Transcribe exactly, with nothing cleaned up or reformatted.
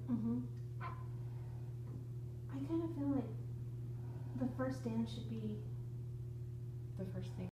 Mm-hmm. I kind of feel like the first dance should be The first thing